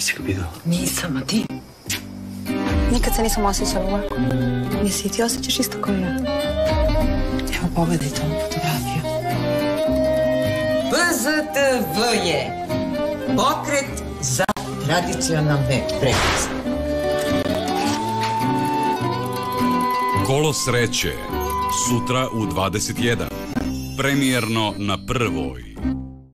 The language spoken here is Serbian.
Nisi ga vidio? Nisam, a ti? Nikad se nisam osjećala ovako. Jesi i ti osjećaš isto kao ja? Evo, pogledajte ovu fotografiju. PZTV je pokret za tradicionalne vrednosti. Kolo sreće, sutra u 21. Premijerno na Prvoj.